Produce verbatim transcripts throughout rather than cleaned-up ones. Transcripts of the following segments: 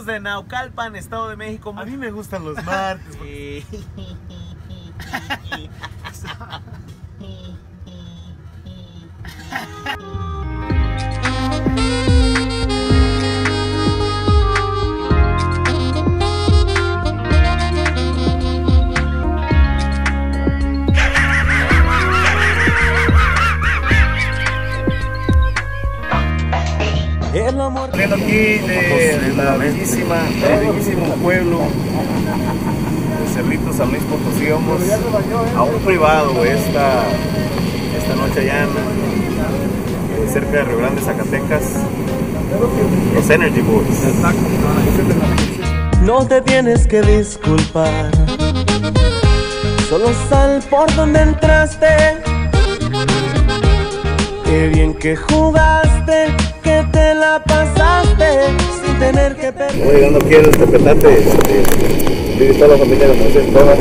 de Naucalpan, Estado de México. A mí me gustan los martes. Sí. El amor. Viendo aquí de, de la bellísima, del bellísimo pueblo de Cerrito, San Luis Potosí. Vamos a un privado esta, esta noche allá en, eh, cerca de Río Grande, Zacatecas. Los Energy Boys. No te tienes que disculpar, solo sal por donde entraste. Qué bien que jugaste, que te la pasaste sin tener que perder. Voy llegando aquí al Tepetate, este, vive toda la familia de Moisés Cuevas,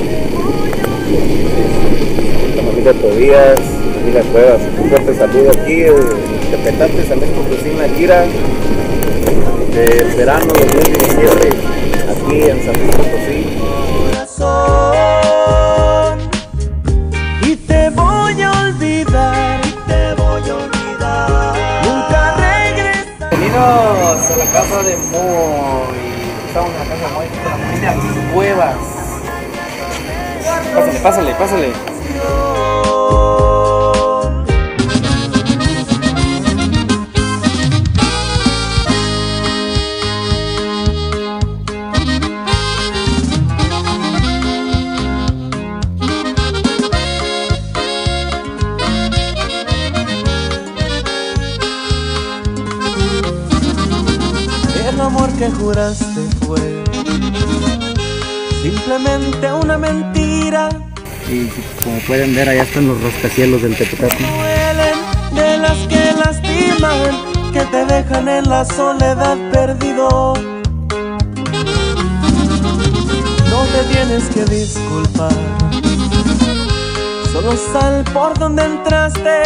la familia Tobías, la familia Cuevas. Un fuerte saludo aquí en Tepetate, San Luis Potosí, la gira del verano dos mil diecisiete, aquí en San Luis Potosí. Y te voy a olvidar, y te voy a olvidar. Nunca regresar. Bienvenidos a la casa de Moy. Estamos en la casa de Moy con la familia Cuevas. Pásale, pásale, pásale. El amor que juraste fue simplemente una mentira. Y como pueden ver, allá están los rascacielos del Tepetate. Duelen, de las que lastiman, que te dejan en la soledad perdido. No te tienes que disculpar, solo sal por donde entraste.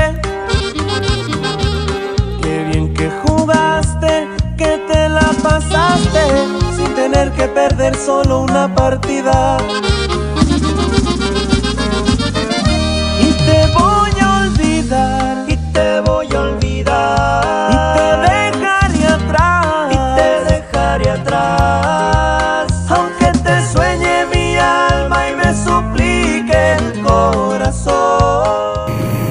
Qué bien que jugaste, que te la pasaste sin tener que perder solo una partida. Y te voy a olvidar, y te voy a olvidar, y te dejaré atrás, y te dejaré atrás. Aunque te sueñe mi alma y me suplique el corazón.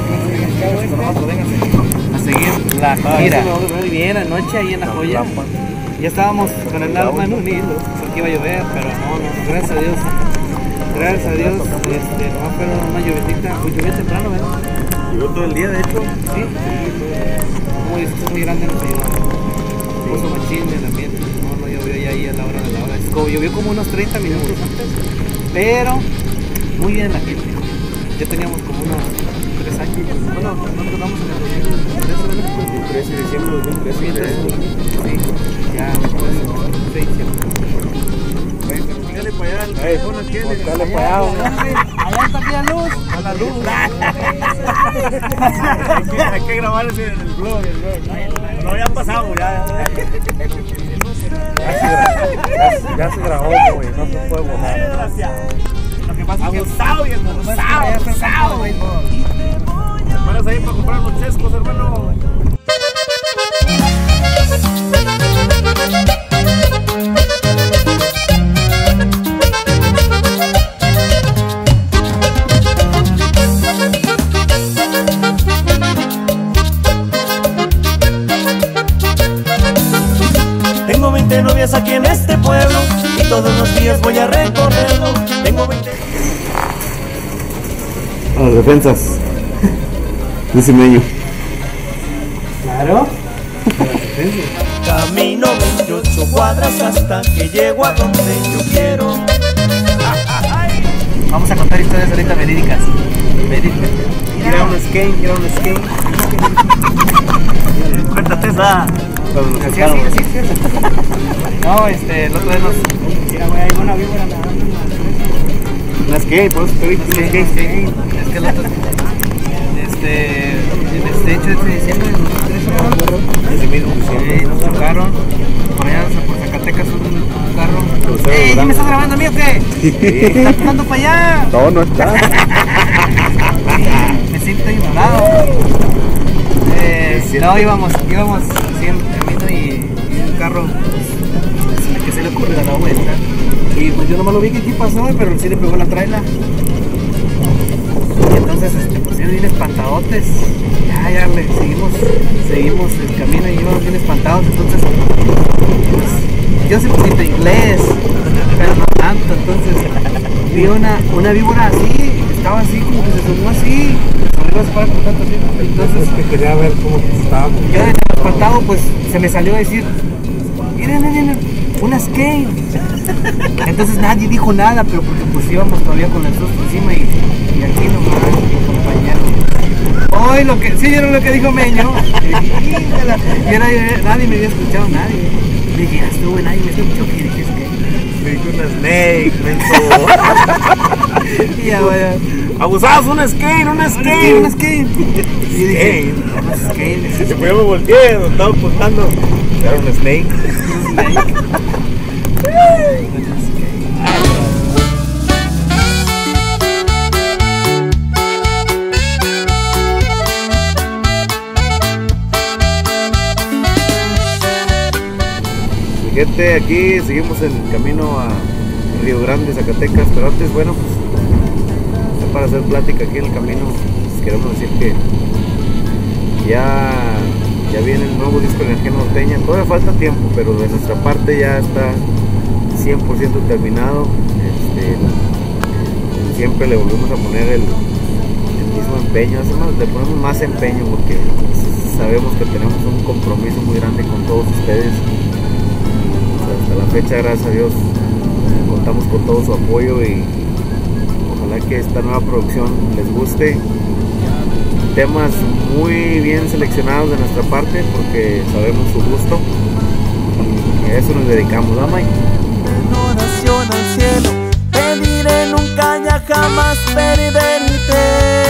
A seguir la gira. Muy bien, anoche ahí en La Joya. Ya estábamos con el alma unidos, porque iba a llover, pero no, no, gracias a Dios. Gracias a Dios, este, no fueron una lluvietita, muy lluvia temprano, ¿verdad? Llegó todo el día, de hecho. Sí, muy, esto es muy grande, nos ayudó. Puso machín el ambiente, no, no llovió ya ahí a la hora de la hora. Es como, llovió como unos treinta minutos antes, pero muy bien la gente. Ya teníamos como unos tres años. Bueno, no tocamos en el dos mil trece, diciembre de dos mil trece. Sí, ya después de diciembre. Dígale para allá al teléfono, Dale para allá, allá está la luz. A la luz. Hay que grabar ese en el blog. No, ya pasamos, ya. Ya se, ya se grabó, güey, no se puede borrar. Lo que pasa es que abusado, y abusado, abusado, güey. ¿Te paras ahí para comprar los chescos, hermano? Tengo veinte novias aquí en este pueblo y todos los días voy a recorrerlo. Tengo veinte... A las defensas. Dice Meño. Claro. Camino veintiocho cuadras hasta que llego a donde yo quiero. Vamos a contar historias ahorita verídicas. Verídicas. Quiero un skate, quiero un skate. Cuéntate esa. Cuando nos Así, acercamos. así, así, así. No, este, el otro día nos... Mira, güey, hay una víbora nadando. Una skate, por eso te dije, Sí, una sí, skate. sí. Es que el otro... Este... De hecho, este diciembre de dos mil trece, ¿no? Ese mismo Sí, nos tocaron por allá por Zacatecas un Ey, ¿me estás grabando a mí o qué? ¿Estás apuntando para allá? No, no está. Me siento ignorado. Eh, no, íbamos, íbamos así en camino y, y el carro, pues, que se le ocurre dar la vuelta. Y pues yo nomás lo vi que aquí pasó, pero sí le pegó la traila. Y entonces, este, pues ellos bien espantadotes. Ya, ya, le seguimos, seguimos el camino y íbamos bien espantados. Entonces, pues, yo sé poquito inglés, pero no tanto. Entonces, vi una, una víbora así, estaba así, como que se sonó así. Arriba se para por tanto así. Entonces, que quería ver cómo estaba. yo de espantado, pues, se me salió a decir, miren, miren, una skate. Entonces nadie dijo nada, pero porque pues íbamos todavía con el susto encima y, y aquí nomás, mi compañero. Hoy lo que, sí vieron lo que dijo Meño. Y nadie, nadie me había escuchado, nadie. Le dije, ya estuve, nadie me escuchó que dije skate. Me dijo una snake, menso. Y ya, bueno. Abusados, una skate, una skate. Una skate. Y dije, una skate. Si yo me volteé, nos estaba apuntando. Era un snake. Snake. Gente, aquí seguimos en el camino a Río Grande, Zacatecas, pero antes, bueno, pues para hacer plática aquí en el camino, pues, queremos decir que ya, ya viene el nuevo disco de Energía Norteña. Todavía falta tiempo, pero de nuestra parte ya está cien por ciento terminado. Este, siempre le volvemos a poner el, el mismo empeño, hacemos, le ponemos más empeño porque sabemos que tenemos un compromiso muy grande con todos ustedes. Hasta la fecha, gracias a Dios, contamos con todo su apoyo y ojalá que esta nueva producción les guste. Temas muy bien seleccionados de nuestra parte porque sabemos su gusto y a eso nos dedicamos, ¿no, Mike? En oración al cielo, pediré nunca ya jamás perderte.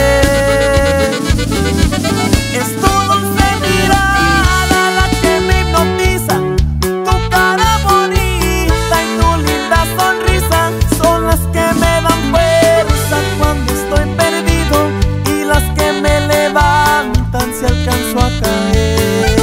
Es tu dulce mirada la que me hipnotiza, tu cara bonita y tu linda sonrisa son las que me dan fuerza cuando estoy perdido y las que me levantan si alcanzo a caer.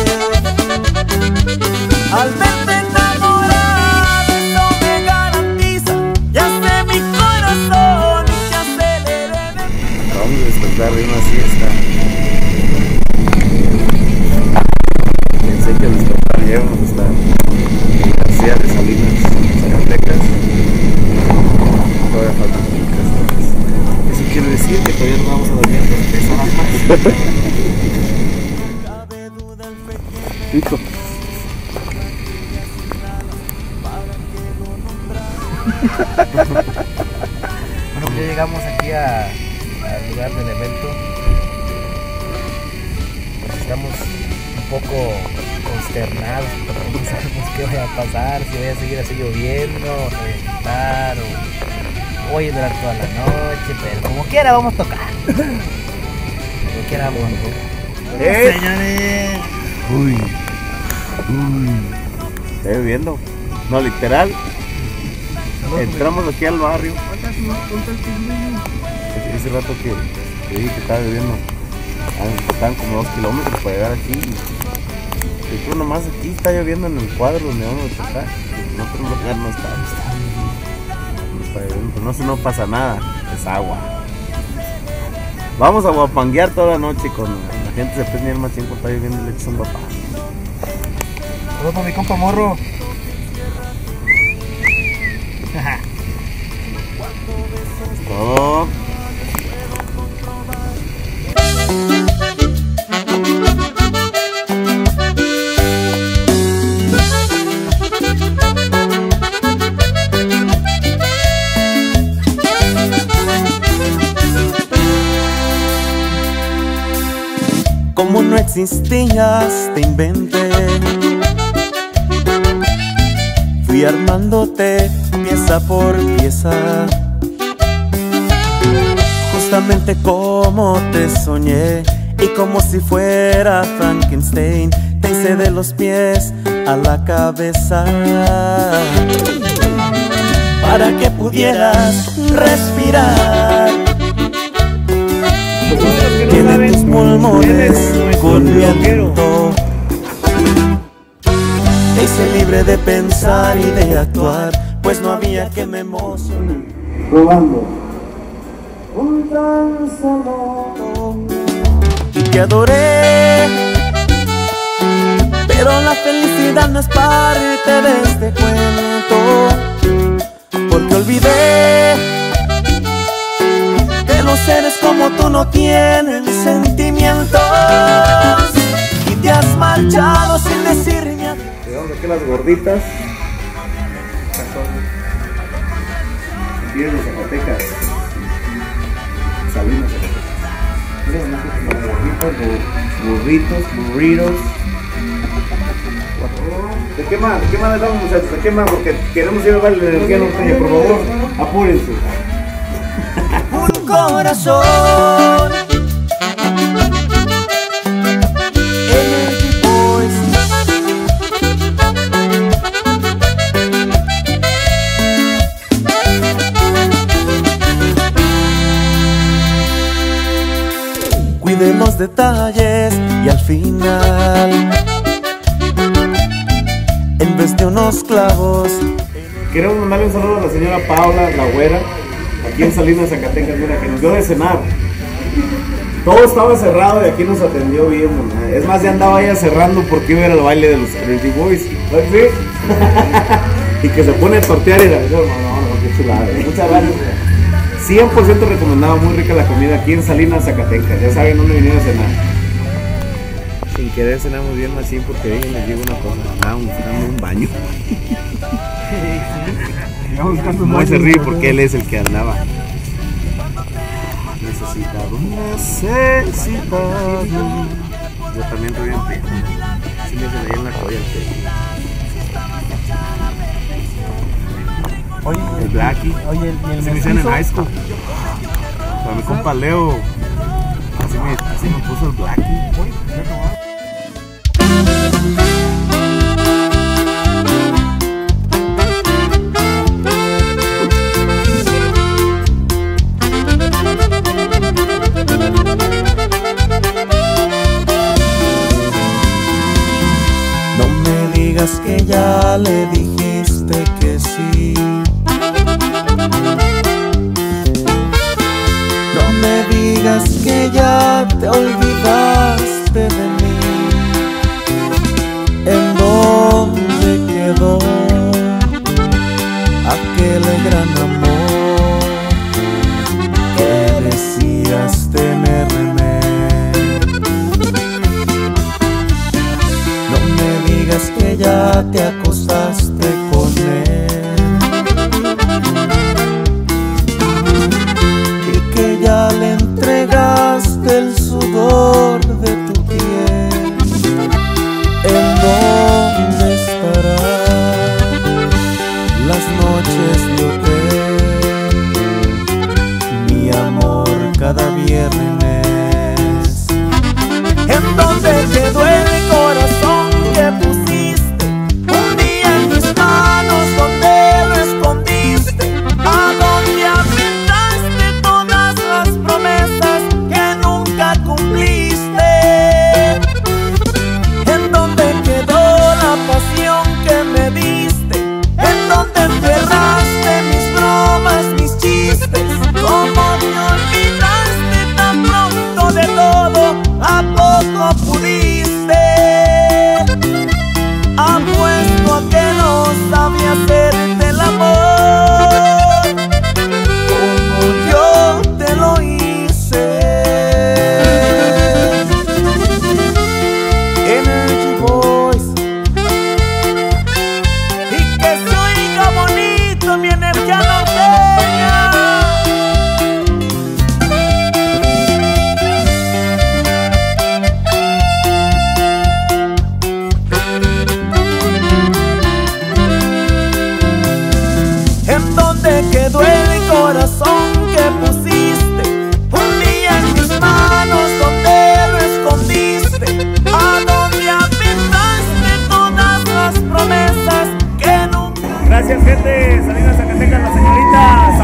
Al verte enamorada, eso me garantiza, ya sé mi corazón y que acelere de... Vamos a despertar de una siesta. Pensé que despertar ya vamos a estar en García de Salinas, Zacatecas. Todavía faltan tres horas. Eso quiere decir que todavía no vamos a dormir por tres horas más. Pico. Bueno, pues ya llegamos aquí a- al lugar del evento. Pues estamos un poco consternados porque no sabemos qué vaya a pasar, si vaya a seguir así lloviendo, reventar o hoy durar toda la noche, pero como quiera vamos a tocar. Como quiera vamos a tocar. ¡Eh! Señores. Uy, uy. Está lloviendo. No, literal. Entramos aquí al barrio. Ese, ese rato que te dije que estaba lloviendo, ah, estaban como dos kilómetros para llegar aquí. Y tú nomás aquí está lloviendo en el cuadro donde vamos a tocar. En otro lugar no está. No está lloviendo, pero no, eso no pasa nada. Es agua. Vamos a guapanguear toda la noche con la gente. Se prende el machín cuando está lloviendo y le echas un guapán. Saludos para mi compa Morro. Todo. Como no existías, te inventé. Fui armándote pieza por pieza, justamente como te soñé. Y como si fuera Frankenstein, te hice de los pies a la cabeza. pudieras respirar. Que de tus pulmones con viento te hice libre de pensar y de actuar, pues no había que me emocionar. Probando. Un tan solo y te adoré, pero la felicidad no es parte de este cuento, porque olvidé que los seres como tú no tienen sentimientos y te has marchado sin decirme adiós. Tenemos aquí las gorditas. Vienen de Zacatecas. Salinas, Zacatecas. Burritos, burritos. ¿De qué más? ¿De qué más les damos, muchachos? ¿De qué más? Porque queremos ir a darle la energía norteña, por favor, apúrense. Un corazón Energy Boys. Cuide los detalles y al final, en vez de unos clavos. Queremos mandarle un saludo a la señora Paula, la güera, aquí en Salinas, Zacatecas, mira, que nos dio de cenar. Todo estaba cerrado y aquí nos atendió bien, man. Es más, ya andaba ella cerrando porque iba a ir al baile de los Energy Boys. ¿Sí? Y que se pone a tortear y la... No, no, no, qué chulada. Muchas gracias. cien por ciento recomendado, muy rica la comida aquí en Salinas, Zacatecas. Ya saben dónde venir a cenar. Sin querer cenamos bien machín porque ahí les digo una cosa. Andábamos buscando un baño. No se ríe porque él es el que andaba. Necesitado, necesitado. Yo también estoy bien pedo. Sí me se le en la joya el pedo. Oye, El Blackie. Oye, ¿y el Así me hicieron en high school. Para mi compa Leo. Así me, así me puso el Blackie. No me digas que ya le dijiste que sí. No me digas que ya te olvidaste de mí. ¿En dónde quedó aquel gran amor que decías tenerme? No me digas que ya te acostaste con él y que ya le entregaste el sudor de tu piel. ¿En dónde estarán las noches de hotel, mi amor, cada viernes? ¿En dónde quedó el corazón que pusiste un día en mis manos? ¿Dónde lo escondiste? ¿A dónde aventaste todas las promesas que nunca cumpliste? ¿En dónde quedó la pasión que me diste? ¿En dónde enterraste mis bromas, mis chistes? ¿Cómo me olvidaste tan pronto de todo? ¿A poco pudiste? Apuesto a que no sabía hacerte el amor como yo te lo hice. Energy Boys. Y que se oiga bonito mi energía norteña. ¿En dónde quedó el corazón que pusiste un día en mis manos? ¿Dónde lo escondiste? ¿A dónde aventaste todas las promesas que nunca? Gracias, gente. Salinas, Zacatecas, las señoritas.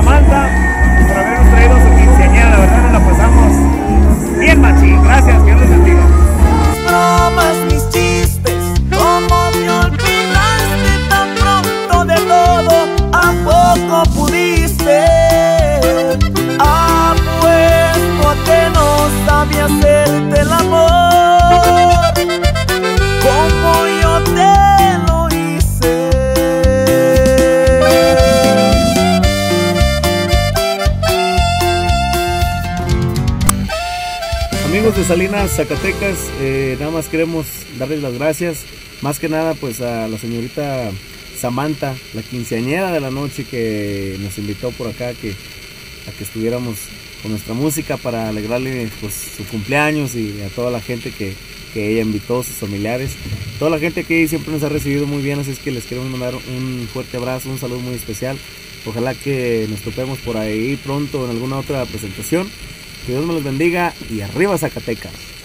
Salinas, Zacatecas, eh, nada más queremos darles las gracias, más que nada pues a la señorita Samantha, la quinceañera de la noche, que nos invitó por acá que, a que estuviéramos con nuestra música para alegrarle pues su cumpleaños, y a toda la gente que, que ella invitó, sus familiares, toda la gente que siempre nos ha recibido muy bien, así es que les queremos mandar un fuerte abrazo, un saludo muy especial. Ojalá que nos topemos por ahí pronto en alguna otra presentación. Que Dios me los bendiga y arriba Zacatecas.